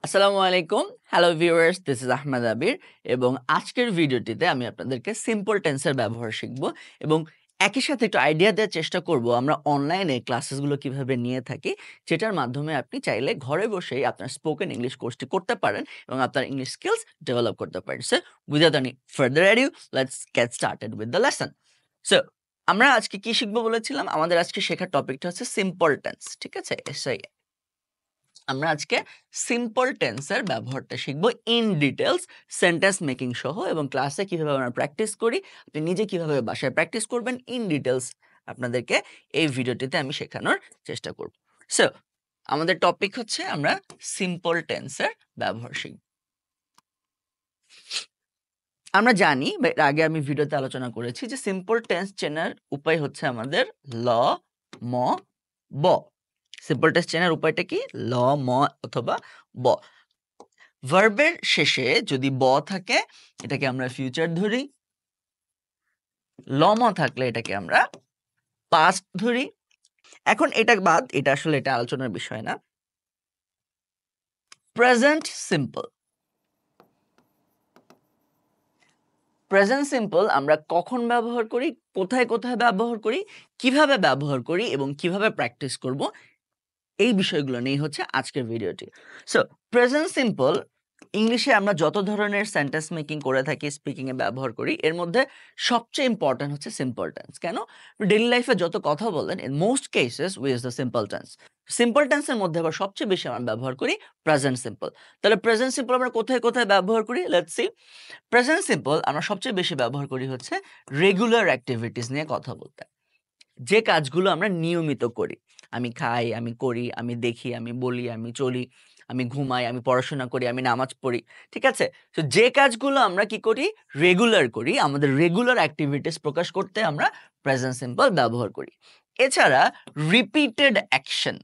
আসসালামু আলাইকুম। Hello viewers, this is Ahmed Abir এবং আজকের ভিডিওটিতে আমি আপনাদেরকে সিম্পল টেন্সের ব্যবহার শিখব এবং একই সাথে একটু আইডিয়া দেওয়ার চেষ্টা করব আমরা অনলাইনে ক্লাসেসগুলো কিভাবে নিয়ে থাকি, যেটার মাধ্যমে আপনি চাইলে ঘরে বসেই আপনার স্পোকেন ইংলিশ কোর্সটি করতে পারেন এবং আপনার ইংলিশ স্কিলস ডেভেলপ করতে পারেন। So without any further adieu, let's get started with the lesson. So আমরা আজকে কি শিখবো বলেছিলাম? আমাদের আজকে শেখার টপিকটা হচ্ছে সিম্পল টেন্স। ঠিক আছে? আমরা আজকে সিম্পল টেন্সের ব্যবহারটা শিখবো ইন ডিটেলস, সেন্টেন্স মেকিং সহ এবং ক্লাসে কিভাবে আমরা প্র্যাকটিস করি, আপনি নিজে কিভাবে বাসায় প্র্যাকটিস করবেন ইন ডিটেলস আপনাদেরকে এই ভিডিওটিতে আমি শেখানোর চেষ্টা করব। সো আমাদের টপিক হচ্ছে আমরা সিম্পল টেন্সের ব্যবহার শিখব। আমরা জানি বা এর আগে আমি ভিডিওতে আলোচনা করেছি যে সিম্পল টেন্স চেনার উপায় হচ্ছে আমাদের ল, ম, ব। সিম্পল টেন্স চেনার উপায়টা কি? ল, ম অথবা ব। ভার্বের শেষে যদি ব থাকে এটাকে আমরা ফিউচার ধরি, ল ম থাকলে এটাকে আমরা পাস্ট ধরি। এখন এটা বাদ, এটা আসলে এটা আলোচনার বিষয় না। Present simple. প্রেজেন্ট সিম্পল আমরা কখন ব্যবহার করি, কোথায় কোথায় ব্যবহার করি, কিভাবে ব্যবহার করি এবং কিভাবে প্র্যাকটিস করব, এই বিষয়গুলো নিয়ে হচ্ছে আজকের ভিডিওটি। সো প্রেজেন্ট সিম্পল ইংলিশে আমরা যত ধরনের সেন্টেন্স মেকিং করে থাকি, স্পিকিং এ ব্যবহার করি, এর মধ্যে সবচেয়ে ইম্পর্টেন্ট হচ্ছে সিম্পল টেন্স। কেন? ডেইলি লাইফে যত কথা বলেন, in most cases we use the simple tense. Simple টেন্সের মধ্যে আবার সবচেয়ে বেশি আমরা ব্যবহার করি প্রেজেন্ট সিম্পল। তাহলে প্রেজেন্ট সিম্পল আমরা কোথায় কোথায় ব্যবহার করি? Let's see. প্রেজেন্ট সিম্পল আমরা সবচেয়ে বেশি ব্যবহার করি হচ্ছে রেগুলার অ্যাক্টিভিটিস নিয়ে কথা বলতে। যে কাজগুলো আমরা নিয়মিত করি, আমি খাই, আমি করি, আমি দেখি, আমি বলি, আমি চলি, আমি ঘুমাই, আমি পড়াশোনা করি, আমি নামাজ পড়ি। ঠিক আছে? তো যে কাজগুলো আমরা কি করি? রেগুলার করি, আমাদের রেগুলার অ্যাক্টিভিটিস প্রকাশ করতে আমরা প্রেজেন্ট সিম্পল ব্যবহার করি। এছাড়া রিপিটেড অ্যাকশন,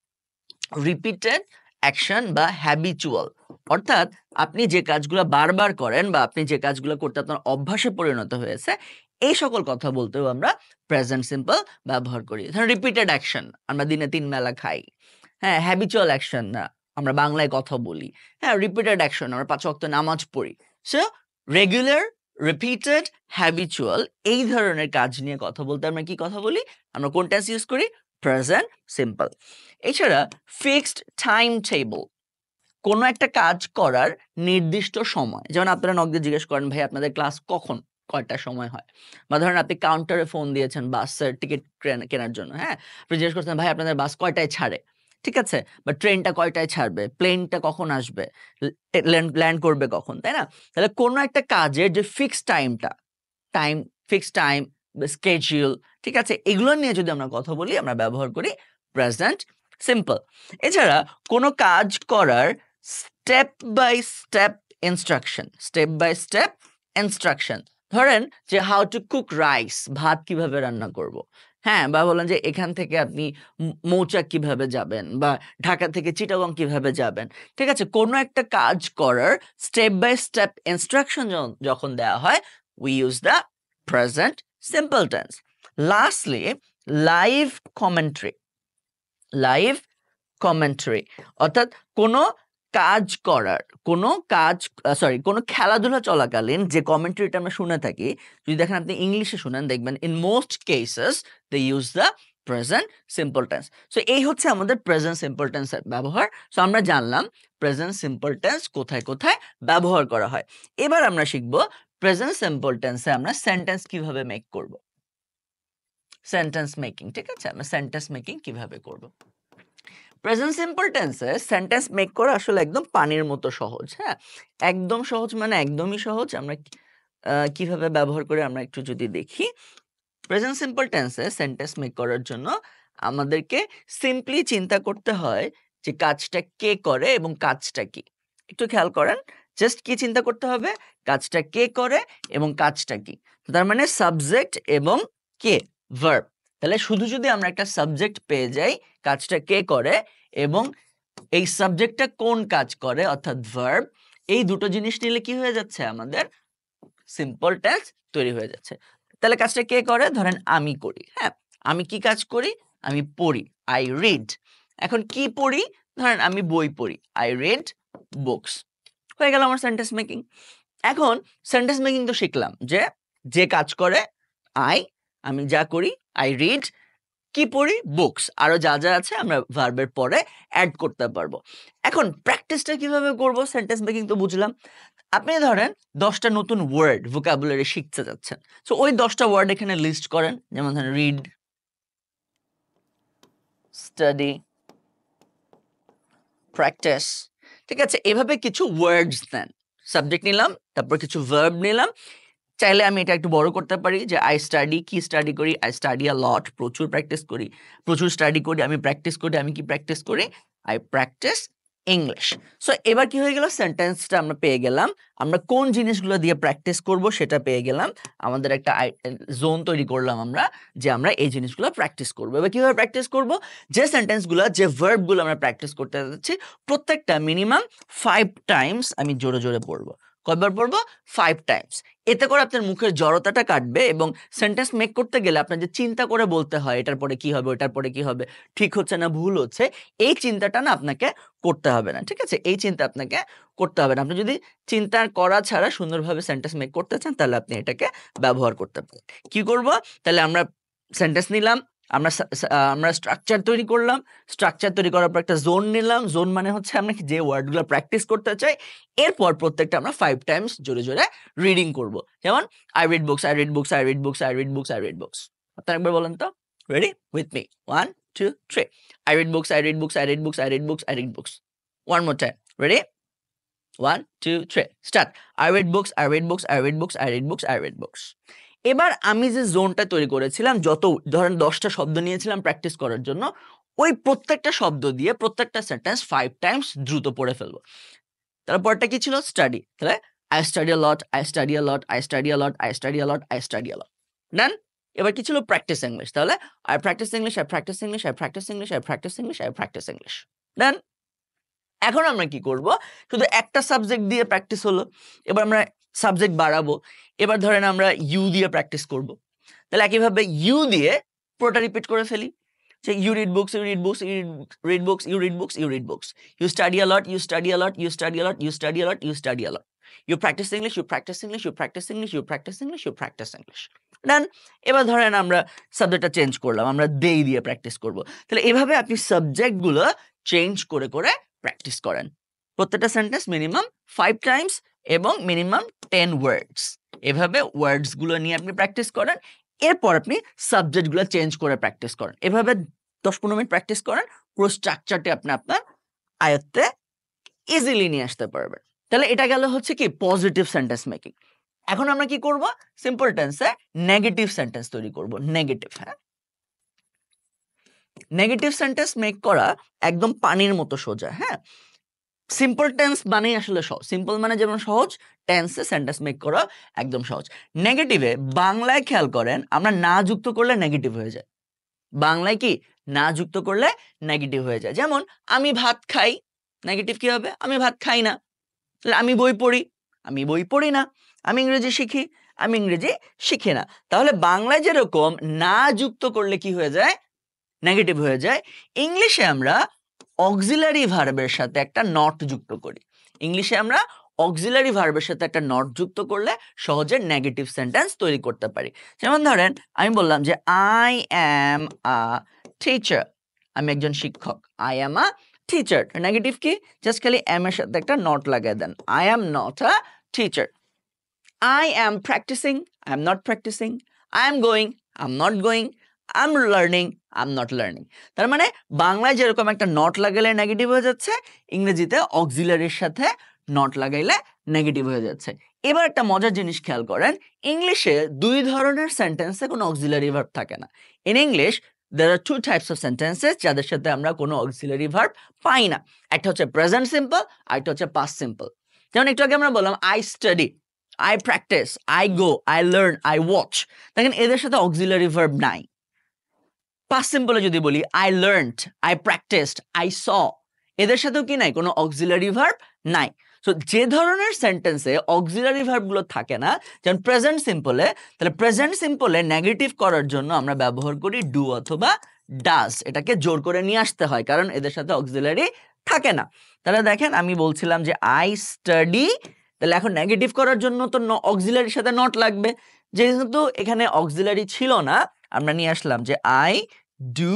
রিপিটেড অ্যাকশন বা হ্যাবিচুয়াল, অর্থাৎ আপনি যে কাজগুলো বারবার করেন বা আপনি যে কাজগুলো করতে আপনার অভ্যাসে পরিণত হয়েছে, এই সকল কথা বলতেও আমরা প্রেজেন্ট সিম্পল ব্যবহার করি। ধরেন রিপিটেড অ্যাকশন, আমরা দিনে ৩ বেলা খাই। হ্যাঁ, হ্যাবিচুয়াল অ্যাকশন না, আমরা বাংলায় কথা বলি। হ্যাঁ, রিপিটেড অ্যাকশন, আমরা ৫ ওয়াক্ত নামাজ পড়ি। সো রেগুলার, রিপিটেড, হ্যাবিচুয়াল এই ধরনের কাজ নিয়ে কথা বলতে আমরা কি কথা বলি? আমরা কোন টেন্স ইউজ করি? Present simple. এছাড়া ফিক্সড টাইম টেবল, কোনো একটা কাজ করার নির্দিষ্ট সময়। যেমন আপনারা নক দিয়ে জিজ্ঞেস করেন, ভাই আপনাদের ক্লাস কখন? কয়টার সময় হয়? বা ধরেন আপনি কাউন্টারে ফোন দিয়েছেন বাসের টিকিট কেনার জন্য, হ্যাঁ? আপনি জিজ্ঞেস করছেন, ভাই আপনাদের বাস কয়টায় ছাড়ে? ঠিক আছে? বা ট্রেনটা কয়টায় ছাড়বে? প্লেনটা কখন আসবে? ল্যান্ড করবে কখন? তাই না? তাহলে কোনো একটা কাজের যে ফিক্সড টাইমটা, টাইম, ফিক্সড টাইম, স্কেডিউল, ঠিক আছে? এগুলো নিয়ে যদি আমরা কথা বলি আমরা ব্যবহার করি প্রেজেন্ট সিম্পল। এছাড়া কোনো কাজ করার step by step instruction, step by step instruction. ধরেন যে হাউ টু কুক রাইস, ভাত কিভাবে রান্না করব। হ্যাঁ, বা বলেন যে এখান থেকে আপনি মৌচাক কিভাবে যাবেন বা ঢাকা থেকে চিটাগং কিভাবে যাবেন। ঠিক আছে? কোনো একটা কাজ করার স্টেপ বাই স্টেপ ইনস্ট্রাকশন যখন দেওয়া হয়, we use the present simple tense. Lastly, live commentary. Live commentary অর্থাৎ কোনো কাজ করার, কোনো কাজ কোনো খেলাধুলা চলাকালীন যে কমেন্ট্রিটা আমরা শুনে থাকি, যদি দেখেন আপনি ইংলিশে শুনেন দেখবেন in most cases they use the present simple tense. So এই হচ্ছে আমাদের প্রেজেন্ট সিম্পল টেন্সের ব্যবহার। সো আমরা জানলাম প্রেজেন্ট সিম্পল টেন্স কোথায় কোথায় ব্যবহার করা হয়। এবার আমরা শিখব প্রেজেন্ট সিম্পল টেন্সে আমরা সেন্টেন্স কিভাবে মেক করব। সেন্টেন্স মেকিং, ঠিক আছে? আমরা সেন্টেন্স মেকিং কিভাবে করব। প্রেজেন্ট সিম্পল টেন্সে সেন্টেন্স মেক করা আসলে একদম পানির মতো সহজ। হ্যাঁ, একদম সহজ মানে একদমই সহজ। আমরা কিভাবে ব্যবহার করে আমরা একটু যদি দেখি, প্রেজেন্ট সিম্পল টেন্সে সেন্টেন্স মেক করার জন্য আমাদেরকে সিম্পলি চিন্তা করতে হয় যে কাজটা কে করে এবং কাজটা কি। একটু খেয়াল করেন, জাস্ট কি চিন্তা করতে হবে? কাজটা কে করে এবং কাজটা কি। তার মানে সাবজেক্ট এবং কে, ভার্ব। তাহলে শুধু যদি আমরা একটা সাবজেক্ট পেয়ে যাই, কাজটা কে করে এবং এই সাবজেক্টটা কোন কাজ করে অর্থাৎ ভার্ব, এই দুটো জিনিস নিলে কি হয়ে যাচ্ছে? আমাদের সিম্পল টেন্স তৈরি হয়ে যাচ্ছে। তাহলে কাজটা কে করে? ধরেন আমি করি। হ্যাঁ, আমি কি কাজ করি? আমি পড়ি, আই রিড। এখন কি পড়ি? ধরেন আমি বই পড়ি, আই রিড বুকস, হয়ে গেল আমার সেন্টেন্স মেকিং। এখন সেন্টেন্স মেকিং তো শিখলাম যে কাজ করে আমি যা করি, আই রিড, কি পড়ি, বুকস, আরো যা যা আছে আমরা ভার্বের পরে অ্যাড করতে পারবো। এখন প্র্যাকটিসটা কিভাবে করব? সেন্টেন্স মেকিং তো বুঝলাম। আপনি ধরেন 10টা নতুন ওয়ার্ড ভোকাবুলারি শিখতে যাচ্ছেন, সো ওই 10টা ওয়ার্ড এখানে লিস্ট করেন। যেমন ধরেন রিড, স্টাডি, প্র্যাকটিস, ঠিক আছে? এভাবে কিছু ওয়ার্ডস দেন, সাবজেক্ট নিলাম, তারপর কিছু ভার্ব নিলাম। চাইলে আমি এটা একটু বড় করতে পারি যে আই স্টাডি, কি স্টাডি করি, আই স্টাডি আ লট, প্রচুর প্র্যাকটিস করি, প্রচুর স্টাডি করি, আমি প্র্যাকটিস করি, আমি কি প্র্যাকটিস করি, আই প্র্যাকটিস ইংলিশ। সো এবার কি হয়ে গেল, সেন্টেন্সটা আমরা পেয়ে গেলাম, আমরা কোন জিনিসগুলো দিয়ে প্র্যাকটিস করব সেটা পেয়ে গেলাম, আমাদের একটা জোন তৈরি করলাম আমরা যে আমরা এই জিনিসগুলো প্র্যাকটিস করব। এবার কিভাবে প্র্যাকটিস করব? যে সেন্টেন্সগুলো, যে ভার্বগুলো আমরা প্র্যাকটিস করতে যাচ্ছি প্রত্যেকটা মিনিমাম 5 টাইমস আমি জোরে জোরে পড়বো। কয়বার পড়বো? 5 টাইমস। এতে করে আপনার মুখের জড়তাটা কাটবে এবং সেন্টেন্স মেক করতে গেলে আপনার যে চিন্তা করে বলতে হয় এটার পরে কি হবে, ওটার পরে কি হবে, ঠিক হচ্ছে না ভুল হচ্ছে, এই চিন্তাটা না আপনাকে করতে হবে না, ঠিক আছে? এই চিন্তা আপনাকে করতে হবে না। আপনি যদি চিন্তা করা ছাড়া সুন্দরভাবে সেন্টেন্স মেক করতে চান তাহলে আপনি এটাকে ব্যবহার করতে পারেন। কি করব? তাহলে আমরা সেন্টেন্স নিলাম, আমরা স্ট্রাকচার তৈরি করলাম, স্ট্রাকচার তৈরি করার পর একটা জোন নিলাম, জোন মানে হচ্ছে আমরা যে ওয়ার্ডগুলো প্র্যাকটিস করতে চাই এরপর প্রত্যেকটা আমরা 5 টাইমস জোরে জোরে রিডিং করব। যেমন I read books, I read books, I read books, I read books, I read books. আপনারা একবার বলেন তো, ready with me, 1 2 3, I read books, I read books, I read books, I read books, I read books. One more time, ready 1 2 3 start. I read books, I read books, I read books, I read books, I read books. এবার আমি যে জোনটা তৈরি করেছিলাম, যত ধরেন 10টা শব্দ নিয়েছিলাম প্র্যাকটিস করার জন্য, ওই প্রত্যেকটা শব্দ দিয়ে প্রত্যেকটা সেন্টেন্স 5 টাইমস দ্রুত পড়ে ফেলবো। তারপরটা কি ছিল? স্টাডি। তাহলে I study a lot, I study a lot, I study a lot, I study a lot, I study a lot. Done? এবার কি ছিল? Practice English. তাহলে I practice English, I practice English, I practice English, I practice English, I practice English. Done? এখন আমরা কি করব? শুধু একটা সাবজেক্ট দিয়ে প্র্যাকটিস হলো। এবার আমরা সাবজেক্ট বাড়াবো। এবার ধরেন আমরা ইউ দিয়ে প্র্যাকটিস করব। তাহলে একইভাবে ইউ দিয়ে পুরোটা রিপিট করে ফেলি। যে you read books, you read books, you read books, you read books, you read books. You study a lot, you study a lot, you study a lot, you study a lot, you study a lot. You practice English, you practice English, you practice English, you practice English, you practice English. Done? এবার ধরেন আমরা সাবজেক্টটা change করলাম, আমরা দে দিয়ে practice করব। তাহলে এভাবে আপনি সাবজেক্টগুলো চেঞ্জ করে করে প্র্যাকটিস করেন। প্রত্যেকটা সেন্টেন্স মিনিমাম 5 টাইমস এবং মিনিমাম 10 ওয়ার্ডস। এভাবে ওয়ার্ডসগুলো নিয়ে আপনি প্র্যাকটিস করেন। এরপর আপনি সাবজেক্টগুলো চেঞ্জ করে প্র্যাকটিস করেন। এভাবে 10-15 মিনিট প্র্যাকটিস করেন, পুরো স্ট্রাকচারটি আপনি আপনার আয়ত্তে ইজিলি নিয়ে আসতে পারবেন। তাহলে এটা গেল হচ্ছে কি পজিটিভ সেন্টেন্স মেকিং। এখন আমরা কি করব? সিম্পল টেন্সে নেগেটিভ সেন্টেন্স তৈরি করব। নেগেটিভ, হ্যাঁ? নেগেটিভ সেন্টেন্স মেক করা একদম পানির মতো সোজা, হ্যাঁ? সিম্পল টেন্স মানেই আসলে সহজ। সিম্পল মানে যেমন সহজ, টেন্সে সেন্টেন্স মেক করা একদম সহজ। নেগেটিভে বাংলায় খেয়াল করেন, আমরা না যুক্ত করলে নেগেটিভ হয়ে যায়। বাংলায় কি না যুক্ত করলে নেগেটিভ হয়ে যায়। যেমন আমি ভাত খাই, নেগেটিভ কি হবে? আমি ভাত খাই না। তাহলে আমি বই পড়ি, আমি বই পড়ি না। আমি ইংরেজি শিখি, আমি ইংরেজি শিখি না। তাহলে বাংলায় যেরকম না যুক্ত করলে কি হয়ে যায়? নেগেটিভ হয়ে যায়। ইংলিশে আমরা অক্সিলারি ভার্বের সাথে একটা নট যুক্ত করি। ইংলিশে আমরা অক্সিলারি ভার্বের সাথে একটা নট যুক্ত করলে সহজে নেগেটিভ সেন্টেন্স তৈরি করতে পারি। যেমন ধরেন আমি বললাম যে আই অ্যাম আ টিচার, আমি একজন শিক্ষক। I am a teacher, negative কি? জাস্ট খালি এম এর সাথে একটা নট লাগিয়ে দেন। I am not a teacher. I am practicing, I am not practicing. I am going, I am not going. I am learning, I am not learning. তার মানে বাংলায় যেরকম একটা নট লাগাইলে নেগেটিভ হয়ে যাচ্ছে, ইংরেজিতে অক্সিলারির সাথে নট লাগাইলে নেগেটিভ হয়ে যাচ্ছে। এবার একটা মজার জিনিস খেয়াল করেন, ইংলিশে 2 ধরনের সেন্টেন্সে কোনো অক্সিলারি ভার্ব থাকে না। In English there are 2 types of sentences যাদের সাথে আমরা কোনো অক্সিলারি ভার্ব পাই না। একটা হচ্ছে প্রেজেন্ট সিম্পল, আর একটা হচ্ছে পাস্ট সিম্পল। যেমন একটু আগে আমরা বললাম I study, I practice, I go, I learn, I watch. দেখেন এদের সাথে অক্সিলারি ভার্ব নাই। পাস্ট সিম্পলে যদি বলি I learned, I practiced, I saw, এদের সাথেও কি নাই? কোনো অক্সিলারি ভার্ব নাই। সো যে ধরনের সেন্টেন্সে অক্সিলারি ভার্বগুলো থাকে না, যেমন প্রেজেন্ট সিম্পলে, তাহলে প্রেজেন্ট সিম্পলে নেগেটিভ করার জন্য আমরা ব্যবহার করি ডু অথবা ডাজ। এটাকে জোর করে নিয়ে আসতে হয় কারণ এদের সাথে অক্সিলারি থাকে না। তাহলে দেখেন আমি বলছিলাম যে আই স্টাডি, তাহলে এখন নেগেটিভ করার জন্য তো অক্সিলারির সাথে নট লাগবে, যেহেতু এখানে অক্সিলারি ছিল না আমরা নিয়ে আসলাম যে আই ডু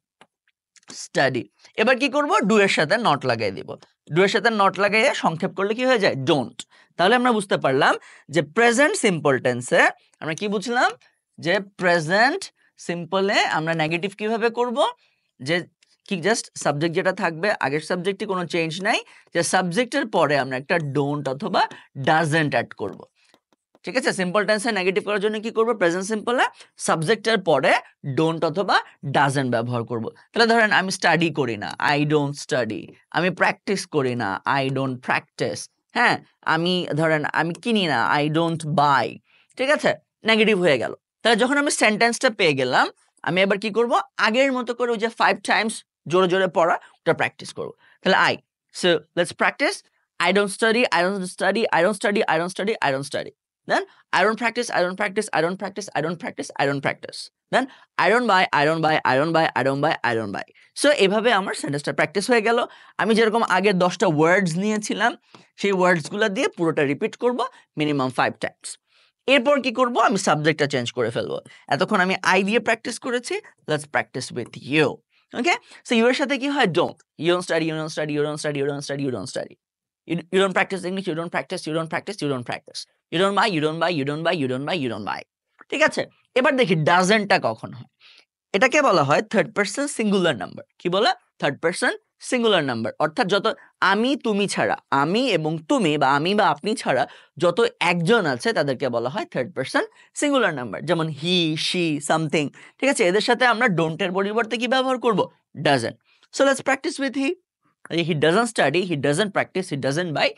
স্টাডি। এবার কি করব, ডু এর সাথে নট লাগাই দিব, ডু এর সাথে নট লাগাইয়ে সংক্ষেপ করলে কি হয়ে যায়, ডোন্ট। তাহলে আমরা বুঝতে পারলাম যে প্রেজেন্ট সিম্পল টেন্সে আমরা কি বুঝলাম, যে প্রেজেন্ট সিম্পলে আমরা নেগেটিভ কিভাবে করব, যে কি জাস্ট সাবজেক্ট যেটা থাকবে আগের সাবজেক্টে কোনো চেঞ্জ নাই, যে সাবজেক্টের পরে আমরা একটা ডোন্ট অথবা ডাজেন্ট অ্যাড করব। ঠিক আছে, সিম্পল টেন্সে নেগেটিভ করার জন্য কি করব, প্রেজেন্ট সিম্পলে সাবজেক্টের পরে ডোন্ট অথবা ডাজেন্ট ব্যবহার করব। তাহলে ধরেন আমি স্টাডি করি না, আই ডোন্ট স্টাডি। আমি প্র্যাকটিস করি না, আই ডোন্ট প্র্যাকটিস। হ্যাঁ, আমি ধরেন আমি কিনি না, আই ডোন্ট বাই। ঠিক আছে, নেগেটিভ হয়ে গেল। তাহলে যখন আমি সেন্টেন্সটা পেয়ে গেলাম, আমি এবার কি করব, আগের মতো করে ওই যে 5 টাইমস জোরে জোরে পড়া ওটা প্র্যাকটিস করব। তাহলে I, so let's practice. I don't study, I don't study, I don't study, I don't study, I don't study. Then I don't practice, I don't practice, I don't practice, I don't practice, I don't practice. Then I don't buy, I don't buy, I don't buy, I don't buy, I don't buy. So এভাবে আমার সেন্টেন্সটা practice হয়ে গেল। আমি যেরকম আগে 10টা ওয়ার্ডস নিয়েছিলাম সেই ওয়ার্ডসগুলো দিয়ে পুরোটা রিপিট করব মিনিমাম 5 টাইমস। এরপর কি করব, আমি সাবজেক্টটা চেঞ্জ করে ফেলবো। এতক্ষণ আমি আই দিয়ে প্র্যাকটিস করেছি, let's practice with you. Okay, so you এর সাথে কি হয়, don't, you don't study, you don't study, you don't study, you don't study, you don't study. You don't practice English, you don't practice, you don't practice, you don't practice. You don't buy, you don't buy, you don't buy, you don't buy, you don't buy. ঠিক আছে, এবার দেখি ডাজেন্টটা কখন হয়। এটাকে বলা হয় third person singular number. কি বলে, থার্ড পারসন সিঙ্গুলার নাম্বার। অর্থাৎ যত আমি তুমি ছাড়া, আমি এবং তুমি বা আমি বা আপনি ছাড়া যত একজন আছে তাদেরকে বলা হয় থার্ড পারসন সিঙ্গুলার নাম্বার। যেমন হি, শি, সামথিং। ঠিক আছে, এদের সাথে আমরা ডোন্টের পরিবর্তে কি ব্যবহার করব, doesn't. So let's practice with he. He doesn't study, he doesn't practice, he doesn't buy,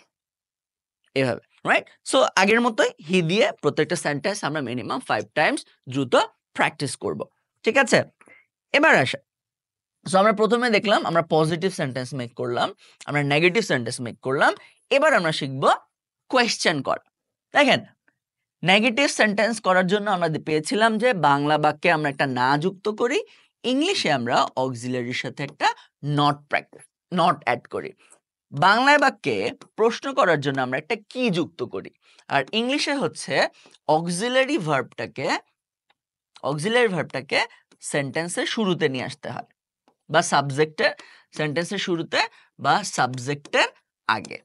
এভাবে, রাইট? সো আগের মতোই হি দিয়ে প্রত্যেকটা সেন্টেন্স আমরা মিনিমাম 5 টাইমস দ্রুত প্র্যাকটিস করব। ঠিক আছে, এবার আসা। সো আমরা প্রথমে দেখলাম আমরা পজিটিভ সেন্টেন্স মেক করলাম, আমরা নেগেটিভ সেন্টেন্স মেক করলাম। এবার আমরা শিখব কোয়েশ্চেন করা। দেখেন, নেগেটিভ সেন্টেন্স করার জন্য আমরা পেয়েছিলাম যে বাংলা বাক্যে আমরা একটা না যুক্ত করি, ইংলিশে আমরা অক্সিলারির সাথে একটা নট অ্যাড করি। বাংলায় বাক্যে প্রশ্ন করার জন্য আমরা একটা কি যুক্ত করি, আর ইংলিশে হচ্ছে অক্সিলারি ভার্বটাকে সেন্টেন্সের শুরুতে নিয়ে আসতে হয়, বা সাবজেক্টের সেন্টেন্সের শুরুতে বা সাবজেক্টের আগে।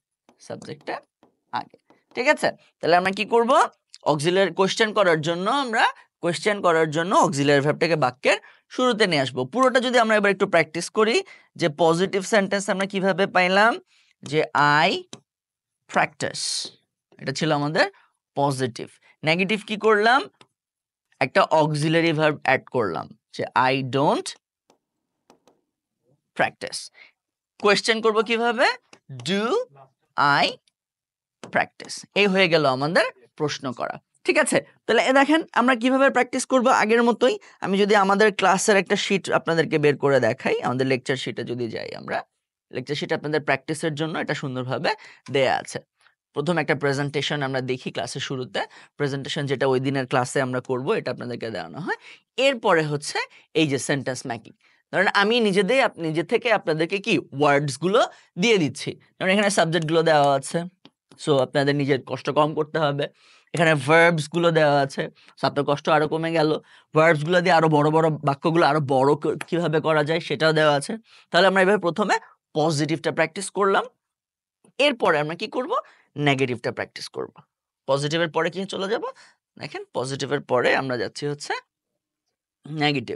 ঠিক আছে, তাহলে আমরা কি করব, অক্সিলারি কোয়েশ্চেন করার জন্য অক্সিলারি ভার্বটাকে বাক্যের শুরুতে নিয়ে আসবো। পুরোটা যদি আমরা এবার একটু প্র্যাকটিস করি, যে পজিটিভ সেন্টেন্স আমরা কিভাবে পাইলাম, যে আই প্র্যাকটিস, এটা ছিল আমাদের পজিটিভ। নেগেটিভ কি করলাম, একটা অক্সিলারি ভার্ব অ্যাড করলাম, যে আই ডোন্ট প্র্যাকটিস। কোয়েশ্চেন করব কিভাবে, ডু আই প্র্যাকটিস। এই হয়ে গেল আমাদের প্রশ্ন করা। ঠিক আছে, তাহলে দেখেন আমরা কিভাবে প্র্যাকটিস করব আগের মতোই। আমি যদি আমাদের ক্লাসের একটা শিট আপনাদেরকে বের করে দেখাই, আমাদের লেকচার শিটে যদি যাই, আমরা লেকচার শিট আপনাদের প্র্যাকটিসের জন্য এটা সুন্দরভাবে দেয়া আছে। প্রথম একটা প্রেজেন্টেশন আমরা দেখি ক্লাসের শুরুতে, প্রেজেন্টেশন যেটা ওই দিনের ক্লাসে আমরা করব এটা আপনাদেরকে দেওয়ানো হয়। এরপরে হচ্ছে এই যে সেন্টেন্স মেকিং। ধরেন আমি নিজে থেকে আপনাদেরকে কি ওয়ার্ডসগুলো দিয়ে দিচ্ছি, কারণ এখানে সাবজেক্টগুলো দেওয়া আছে, সো আপনাদের নিজের কষ্ট কম করতে হবে। এখানে ভার্বসগুলো দেওয়া আছে, সো আপনার কষ্ট আরো কমে গেল। ভার্বসগুলো দিয়ে আরো বড় বড় বাক্যগুলো আরো বড় কিভাবে করা যায় সেটাও দেওয়া আছে। তাহলে আমরা এভাবে প্রথমে পজিটিভটা প্র্যাকটিস করলাম, এরপরে আমরা কি করব, নেগেটিভটা প্র্যাকটিস করব। পজিটিভের পরে কি চলে যাব, দেখেন পজিটিভের পরে আমরা যাচ্ছি হচ্ছে নেগেটিভ।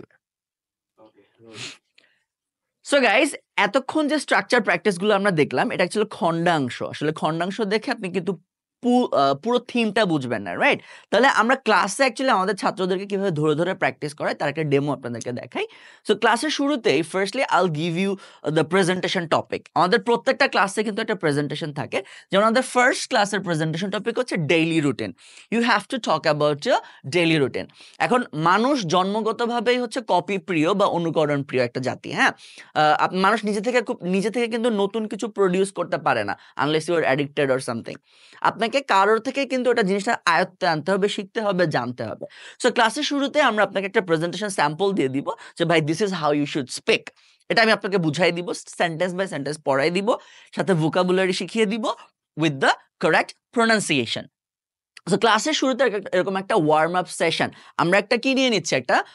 সো গাইস, এতক্ষণ যে স্ট্রাকচার প্র্যাকটিসগুলো আমরা দেখলাম এটা ছিল খণ্ডাংশ। আসলে খণ্ডাংশ দেখে আপনি কিন্তু পুরো থিমটা বুঝবেন না, রাইট? তাহলে আমরা ক্লাসে অ্যাকচুয়ালি আমাদের ছাত্রদেরকে কিভাবে ধরে ধরে প্র্যাকটিস করায় তার একটা ডেমো আপনাদেরকে দেখাই। সো ক্লাসের শুরুতেই firstly I'll give you the presentation topic. আমাদের প্রত্যেকটা ক্লাসে কিন্তু একটা প্রেজেন্টেশন থাকে। যেমন আমাদের ফার্স্ট ক্লাসের প্রেজেন্টেশন টপিক হচ্ছে daily routine. You have to talk about your daily routine. এখন মানুষ জন্মগতভাবেই হচ্ছে কপি প্রিয় বা অনুকরণ প্রিয় একটা জাতি। হ্যাঁ, মানুষ নিজে থেকে কিন্তু নতুন কিছু প্রডিউস করতে পারে না, unless you are addicted or something. আপনাকে কারোর থেকে কিন্তু ওটা জিনিসটা আয়ত্তে আনতে হবে, শিখতে হবে, জানতে হবে। সো ক্লাসের শুরুতে আমরা আপনাকে একটা প্রেজেন্টেশন স্যাম্পল দিয়ে দিব যে ভাই this is how you should speak. এটা আমি আপনাকে বুঝাই দিব, সেন্টেন্স বাই সেন্টেন্স পড়াই দিব, সাথে ভোকাবুলারি শিখিয়ে দিব with the correct pronunciation. So ক্লাসের শুরুতে এরকম একটা ওয়ার্ম আপ সেশন আমরা একটা কি নিয়ে নিচ্ছি,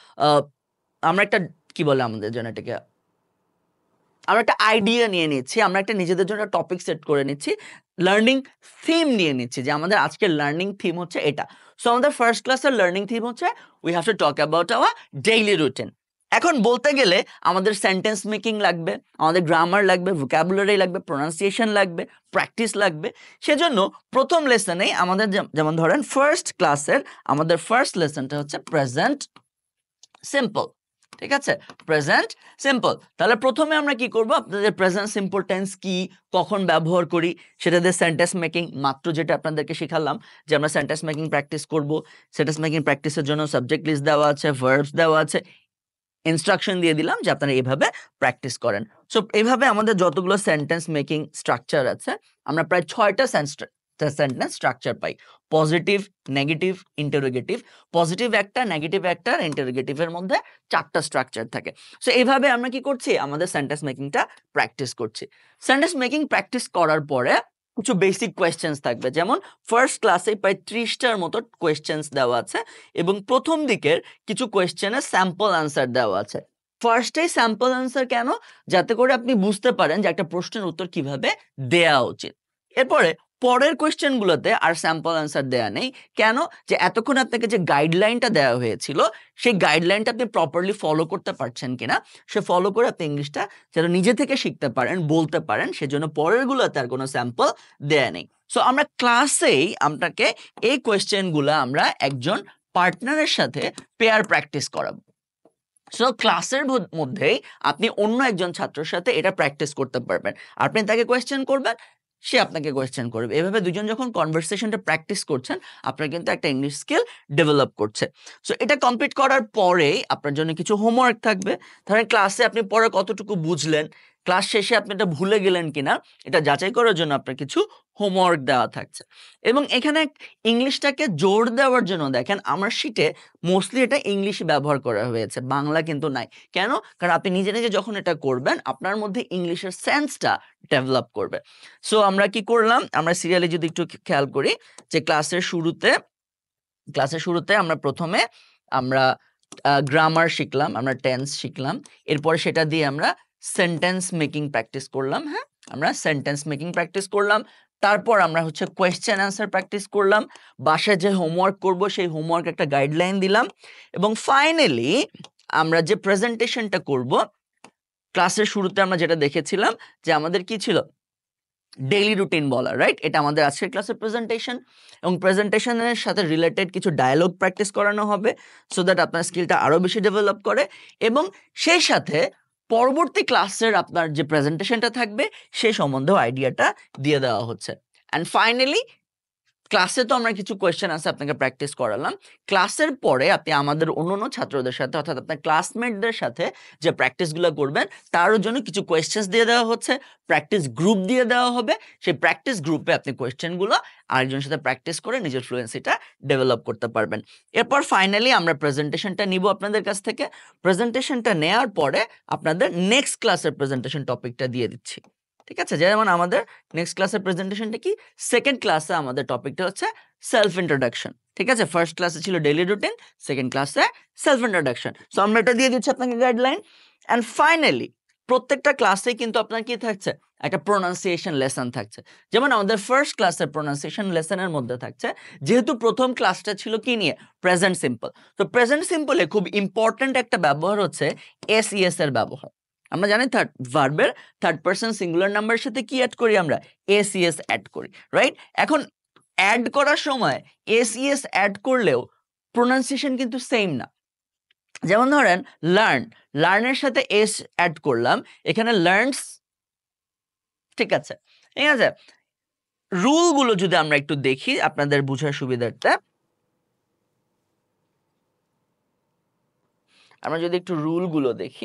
আমরা একটা কি বলে আমাদের জন্য এটাকে, আমরা একটা আইডিয়া নিয়ে নিচ্ছি, আমরা একটা নিজেদের জন্য টপিক সেট করে নিচ্ছি, লার্নিং থিম নিয়ে নিচ্ছি যে আমাদের আজকের লার্নিং থিম হচ্ছে এটা। সো আমাদের ফার্স্ট ক্লাসের লার্নিং থিম হচ্ছে we have to talk about our daily routine. এখন বলতে গেলে আমাদের সেন্টেন্স মেকিং লাগবে, আমাদের গ্রামার লাগবে, ভোকাবুলারি লাগবে, প্রোনাউন্সিয়েশন লাগবে, প্র্যাকটিস লাগবে। সেজন্য প্রথম লেসনেই আমাদের যেমন ধরেন ফার্স্ট ক্লাসের আমাদের ফার্স্ট লেসনটা হচ্ছে প্রেজেন্ট সিম্পল। ঠিক আছে, প্রেজেন্ট সিম্পল। তাহলে প্রথমে আমরা কি করব, আপনাদের প্রেজেন্ট সিম্পল টেন্স কি, কখন ব্যবহার করি, সেটা দিয়ে সেন্টেন্স মেকিং, মাত্র যেটা আপনাদেরকে শিখালাম যে আমরা সেন্টেন্স মেকিং প্র্যাকটিস করব। সেন্টেন্স মেকিং প্র্যাকটিসের জন্য সাবজেক্ট লিস্ট দেওয়া আছে, ভার্বস দেওয়া আছে, ইনস্ট্রাকশন দিয়ে দিলাম যে আপনারা এইভাবে প্র্যাকটিস করেন। সো এইভাবে আমাদের যতগুলো সেন্টেন্স মেকিং স্ট্রাকচার আছে, আমরা প্রায় 6টা সেন্টেন্স স্ট্রাকচার পাই, পজিটিভ, নেগেটিভ, ইন্টারোগেটিভ। পজিটিভ একটা, নেগেটিভ একটা, ইন্টারোগেটিভের মধ্যে 4টা স্ট্রাকচার থাকে। সো এইভাবে আমরা কি করছি, আমাদের সেন্টেন্স মেকিংটা প্র্যাকটিস করছি। সেন্টেন্স মেকিং প্র্যাকটিস করার পরে কিছু বেসিক কোয়েশ্চেন্স থাকবে, যেমন ফার্স্ট ক্লাসে প্রায় 30টার মতো কোয়েশ্চেন্স দেওয়া আছে এবং প্রথম দিকের কিছু কোয়েশ্চেনের স্যাম্পল আনসার দেওয়া আছে। ফার্স্টেই স্যাম্পল আনসার কেন, যাতে করে আপনি বুঝতে পারেন যে একটা প্রশ্নের উত্তর কিভাবে দেয়া উচিত। এরপরে পরের কোয়েশ্চেনগুলোতে আর স্যাম্পল আনসার দেয়া নেই, কেন, যে এতক্ষণ আপনাকে যে গাইডলাইনটা দেওয়া হয়েছিল সেই গাইডলাইনটা আপনি প্রপারলি ফলো করতে পারছেন কিনা, সে ফলো করে আপনি ইংলিশটা যেন নিজে থেকে শিখতে পারেন, বলতে পারেন, সেজন্য পরেরগুলোতে আর কোনো স্যাম্পল দেয়া নেই। সো আমরা ক্লাসেই আপনাকে এই কোয়েশ্চেনগুলো আমরা একজন পার্টনারের সাথে পেয়ার প্র্যাকটিস করাবো। সো ক্লাসের মধ্যেই আপনি অন্য একজন ছাত্রের সাথে এটা প্র্যাকটিস করতে পারবেন। আপনি তাকে কোয়েশ্চেন করবেন, সে আপনাকে কোয়েশ্চেন করবে। এভাবে দুজন যখন কনভারসেশনটা প্র্যাকটিস করছেন, আপনার কিন্তু একটা ইংলিশ স্কিল ডেভেলপ করছে। সো এটা কমপ্লিট করার পরেই আপনার জন্য কিছু হোমওয়ার্ক থাকবে। ধরেন ক্লাসে আপনি পরে কতটুকু বুঝলেন, ক্লাস শেষে আপনি এটা ভুলে গেলেন কিনা, এটা যাচাই করার জন্য আপনার কিছু হোমওয়ার্ক দেওয়া থাকছে। এবং এখানে ইংলিশটাকে জোর দেওয়ার জন্য দেখেন আমার শিটে মোস্টলি এটা ইংলিশ ব্যবহার করা হয়েছে, বাংলা কিন্তু নাই। কেন? কারণ আপনি নিজে নিজে যখন এটা করবেন আপনার মধ্যে ইংলিশের সেন্সটা ডেভেলপ করবে। সো আমরা কি করলাম, আমরা সিরিয়ালে যদি একটু খেয়াল করি যে ক্লাসের শুরুতে আমরা প্রথমে আমরা গ্রামার শিখলাম, আমরা টেন্স শিখলাম, এরপর সেটা দিয়ে আমরা সেন্টেন্স মেকিং প্র্যাকটিস করলাম। হ্যাঁ, আমরা সেন্টেন্স মেকিং প্র্যাকটিস করলাম, তারপর আমরা হচ্ছে কোয়েশ্চেন আনসার প্র্যাকটিস করলাম, বাসায় যে হোমওয়ার্ক করব সেই হোমওয়ার্ক একটা গাইডলাইন দিলাম, এবং ফাইনালি আমরা যে প্রেজেন্টেশনটা করব, ক্লাসের শুরুতে আমরা যেটা দেখেছিলাম যে আমাদের কি ছিল, ডেইলি রুটিন বলা, রাইট? এটা আমাদের আজকের ক্লাসের প্রেজেন্টেশন, এবং প্রেজেন্টেশনের সাথে রিলেটেড কিছু ডায়ালগ প্র্যাকটিস করানো হবে সো দ্যাট আপনার স্কিলটা আরও বেশি ডেভেলপ করে, এবং সেই সাথে পরবর্তী ক্লাসের আপনার যে প্রেজেন্টেশনটা থাকবে সেই সম্বন্ধেও আইডিয়াটা দিয়ে দেওয়া হচ্ছে। অ্যান্ড ফাইনালি ক্লাসে তো আমরা কিছু কোয়েশ্চেন আছে আপনাকে প্র্যাকটিস করালাম, ক্লাসের পরে আপনি আমাদের অন্যান্য ছাত্রদের সাথে অর্থাৎ আপনার ক্লাসমেটদের সাথে যে প্র্যাকটিসগুলো করবেন তার জন্য কিছু কোয়েশ্চেন্স দিয়ে দেওয়া হচ্ছে, প্র্যাকটিস গ্রুপ দিয়ে দেওয়া হবে, সেই প্র্যাকটিস গ্রুপে আপনি কোয়েশ্চেনগুলো আরেকজনের সাথে প্র্যাকটিস করে নিজের ফ্লুয়েন্সিটা ডেভেলপ করতে পারবেন। এরপর ফাইনালি আমরা প্রেজেন্টেশনটা নিব আপনাদের কাছ থেকে, প্রেজেন্টেশনটা নেওয়ার পরে আপনাদের নেক্সট ক্লাসের প্রেজেন্টেশন টপিকটা দিয়ে দিচ্ছি। ঠিক আছে, যেমন আমাদের নেক্সট ক্লাসের প্রেজেন্টেশনটা কি, সেকেন্ড ক্লাসে আমাদের টপিকটা হচ্ছে সেলফ ইন্ট্রোডাকশন। ঠিক আছে, ফার্স্ট ক্লাসে ছিল ডেইলি রুটিন, সেকেন্ড ক্লাসে সেলফ ইন্ট্রোডাকশন। সো আমরা এটা দিয়ে দিচ্ছি আপনাকে গাইডলাইন। অ্যান্ড ফাইনালি প্রত্যেকটা ক্লাসে কিন্তু আপনার কি থাকছে, একটা প্রোনাউন্সিয়েশন লেসন থাকছে। যেমন আমাদের ফার্স্ট ক্লাসের প্রোনাউন্সিয়েশন লেসনের মধ্যে থাকছে, যেহেতু প্রথম ক্লাসটা ছিল কি নিয়ে, প্রেজেন্ট সিম্পল, তো প্রেজেন্ট সিম্পলে খুব ইম্পর্টেন্ট একটা ব্যবহার হচ্ছে এসইএস এর ব্যবহার। আমরা জানি ভার্বের থার্ড পারসন সিঙ্গুলার নাম্বারের সাথে কি অ্যাড করি, আমরা এসইএস অ্যাড করি, রাইট? এখন অ্যাড করার সময় এসইএস অ্যাড করলেও প্রোনাউন্সিয়েশন কিন্তু সেম না। যেমন ধরেন লার্নের সাথে এস অ্যাড করলাম, এখানে লার্নস, ঠিক আছে, ঠিক আছে। রুলগুলো যদি আমরা একটু দেখি আপনাদের বোঝার সুবিধার্থে, আমরা যদি একটু রুলগুলো দেখি,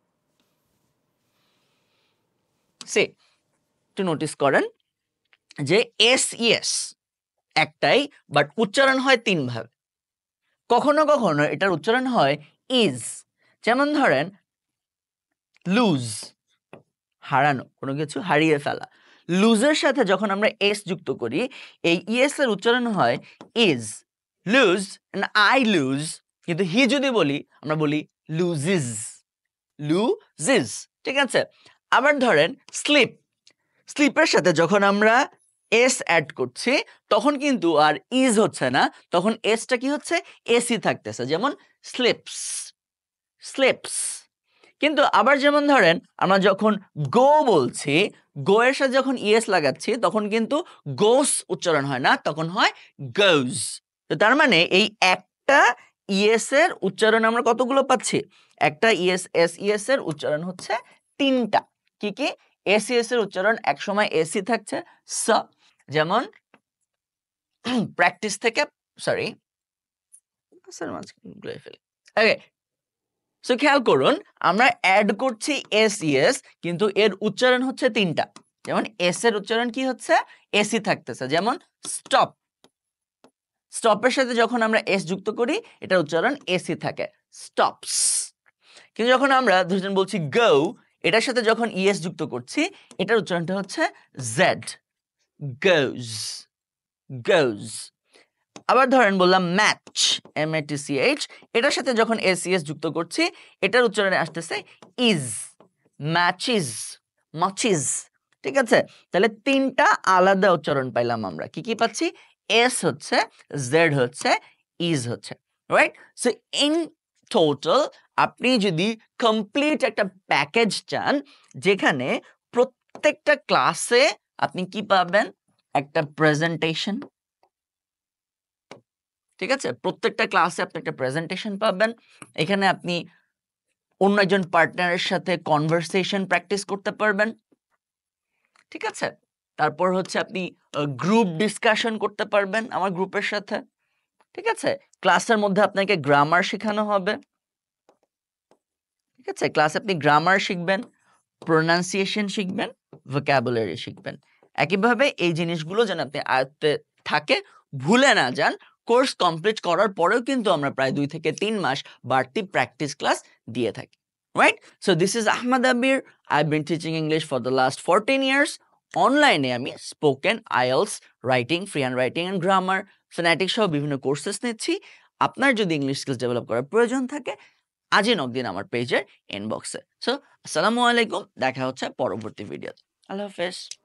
একটু নোটিস করেন যে এসইএস একটাই, বাট উচ্চারণ হয় 3 ভাবে। কখনো কখনো এটার উচ্চারণ হয় ইজ। যেমন ধরেন লুজ হারানো, কোনো কিছু হারিয়ে ফেলা। লুজের সাথে যখন আমরা এস যুক্ত করি, এই ইএস এর উচ্চারণ হয় ইজ, লুজ, আই লুজ। কিন্তু হি যদি বলি, আমরা বলি লুজিস, লুজিস। ঠিক আছে? আবার ধরেন স্লিপ, স্লিপের সাথে যখন আমরা এস অ্যাড করছি, তখন কিন্তু আর ইজ হচ্ছে না, তখন এসটা কি হচ্ছে, এসি থাকতেছে, যেমন স্লিপস, স্লিপস। কিন্তু আবার যেমন ধরেন আমরা যখন গো বলছি, গো এর সাথে যখন ইএস লাগাচ্ছি, তখন কিন্তু গোস উচ্চারণ হয় না, তখন হয় গোজ। তো তার মানে এই একটা ইএস এর উচ্চারণ আমরা কতগুলো পাচ্ছি, একটা ইএস এস ইএস এর উচ্চারণ হচ্ছে তিনটা। কি কি? এস ইএস এর উচ্চারণ একসময় এসি থাকছে, স, যেমন প্র্যাকটিস থেকে, সরি ওকে। সো খেয়াল করুন, আমরা অ্যাড করছি এস ইএস, কিন্তু এর উচ্চারণ হচ্ছে তিনটা। যেমন এস এর উচ্চারণ কি হচ্ছে, এসি থাকতেছে, যেমন স্টপ, স্টপের সাথে যখন আমরা এস যুক্ত করি, এটার উচ্চারণ এসি থাকে, স্টপস। কিন্তু যখন আমরা ধরেন বলছি গো, এটার সাথে যখন ইএস যুক্ত করছি, এটার উচ্চারণটা হচ্ছে জেড, গোজ, গোজ। আবার ধরেন বললাম ম্যাচ, MATCH, এটার সাথে যখন এসিএস যুক্ত করছি, এটার উচ্চারণে আসতেছে ইজ, ম্যাচিজ, মাচিজ। ঠিক আছে? তাহলে তিনটা আলাদা উচ্চারণ পাইলাম আমরা। কি কি পাচ্ছি? এস হচ্ছে, জেড হচ্ছে, ইজ হচ্ছে, রাইট? সো ইন টোটাল আপনি যদি কমপ্লিট একটা প্যাকেজ চান, যেখানে প্রত্যেকটা ক্লাসে আপনি কি পাবেন, একটা প্রেজেন্টেশন। ঠিক আছে? প্রত্যেকটা ক্লাসে আপনি একটা প্রেজেন্টেশন পাবেন। এখানে আপনি অন্য একজন পার্টনারের সাথে কনভারসেশন প্র্যাকটিস করতে পারবেন। ঠিক আছে? তারপর হচ্ছে আপনি গ্রুপ ডিসকাশন করতে পারবেন আমার গ্রুপের সাথে। ঠিক আছে? ক্লাসের মধ্যে আপনাকে গ্রামার শেখানো হবে। ঠিক আছে? ক্লাসে আপনি গ্রামার শিখবেন, প্রোনাউন্সিয়েশন শিখবেন, ভোকাবুলারি শিখবেন। একইভাবে এই জিনিসগুলো যেন আপনি আয়ত্তে থাকে, ভুলে না যান। কোর্স কমপ্লিট করার পরেও কিন্তু আমরা প্রায় 2 থেকে 3 মাস বাড়তি প্র্যাকটিস ক্লাস দিয়ে থাকি। Right? So this is Ahmad Abir. I've been teaching English for the last 14 years. অনলাইনে আমি spoken, IELTS, writing, free hand writing and grammar, phonetic সহ বিভিন্ন কোর্সেস নিচ্ছি। আপনার যদি ইংলিশ স্কিলস ডেভেলপ করার প্রয়োজন থাকে, আজই নক দিন আমার পেজের ইনবক্সে। সো আসসালামু আলাইকুম, দেখা হচ্ছে পরবর্তী ভিডিওতে। আল্লাহ হাফেজ।